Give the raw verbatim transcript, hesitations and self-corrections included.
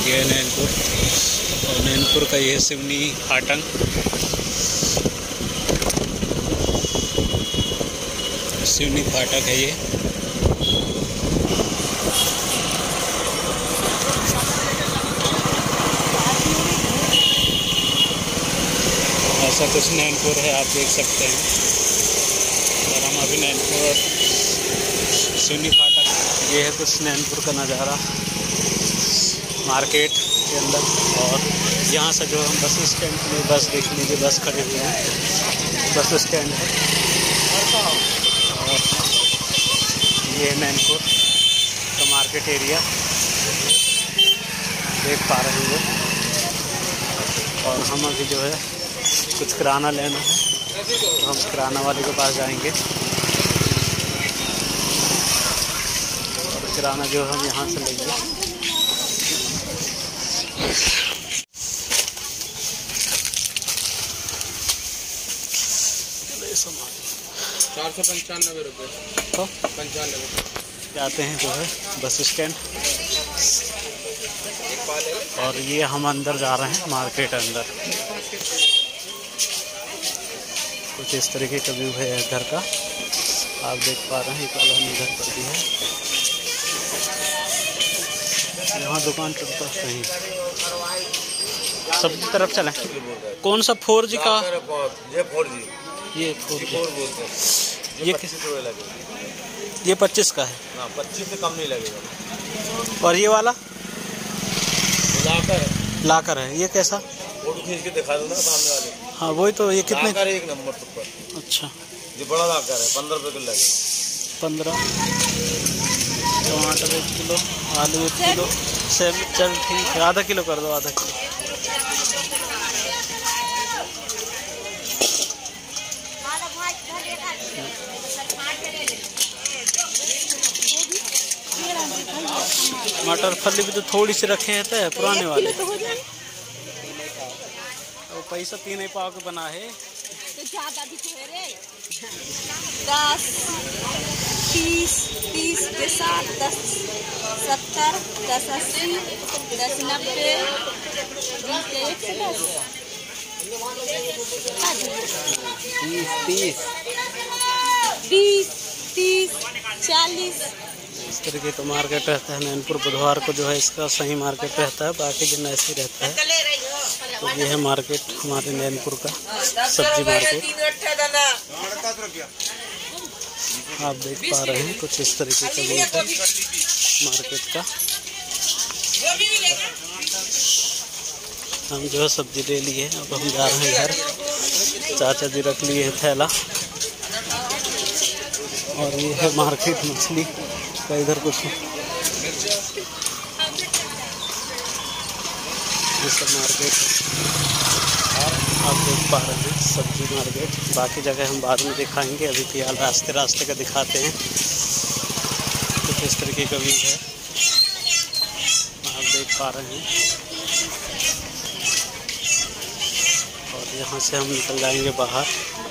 ये है नैनपुर, और नैनपुर का ये सिवनी फाटक। सिवनी फाटक है ये। ऐसा कुछ नैनपुर है, आप देख सकते हैं। और हम अभी नैनपुर सिवनी फाटक, ये है कुछ नैनपुर का नज़ारा मार्केट के अंदर। और यहाँ से जो हम बस स्टैंड में बस देख लीजिए, बस खड़े हुए हैं, बस स्टैंड है। और ये नैनपुर का मार्केट एरिया देख पा रहे हैं। और हम अभी जो है कुछ किराना लेना है, तो हम किराना वाले के पास जाएंगे। और किराना जो हम यहाँ से लेंगे। चार सौ पंचानवे रुपये तो पंचानवे जाते हैं जो है बस स्टैंड। और ये हम अंदर जा रहे हैं मार्केट अंदर। कुछ इस तरीके का व्यू है घर का, आप देख पा रहे हैं। कॉलोनी घर पर भी है, यहाँ दुकान चलता कहीं सब तरफ चलें। कौन सा फोर जी का? ये फोर जी, ये फोर जी बोलते हैं। ये पच्चीस रुपये लगेगा। ये पच्चीस का है। हाँ, पच्चीस से कम नहीं लगेगा। और ये वाला लाकर है, लाकर है। ये कैसा? फोटो खींच के दिखा दो ना सामने वाले। हाँ वही तो। ये कितने? लाकर एक नंबर पर। अच्छा, ये बड़ा लाकर है, पंद्रह रुपये किलो लगेगा। पंद्रह। टमाटर एक किलो, आलू एक किलो, सेब चल ठीक है, आधा किलो कर दो, आधा किलो। मटर फली भी तो थोड़ी सी रखे हैं, तो पुराने वाले तो पैसा तीन ही पाव के बना है। तो ज्यादा भी तो है रे। दस, तीस, तीस के साथ दस, सत्तर, दस अस्सी, दस नब्बे, बीस के एक से दस, तीस, तीस, बीस, तीस, चालीस। इस तरीके का मार्केट रहता है नैनपुर। बुधवार को जो है इसका सही मार्केट रहता है, बाकी दिन ऐसे ही रहता है। तो ये है मार्केट हमारे नैनपुर का सब्जी मार्केट, आप देख पा रहे हैं। कुछ इस तरीके का व्यू है मार्केट का। हम जो है सब्जी ले लिए, अब हम जा रहे हैं घर। चाचा जी रख लिए हैं थैला। और ये है मार्केट मछली का, इधर कुछ ये सब मार्केट है। और आप देख पा रहे हैं सब्जी मार्केट। बाकी जगह हम बाद में दिखाएंगे, अभी फिलहाल रास्ते रास्ते का दिखाते हैं। कुछ इस तरीके का व्यू है, आप देख पा रहे हैं। और यहाँ से हम निकल जाएंगे बाहर।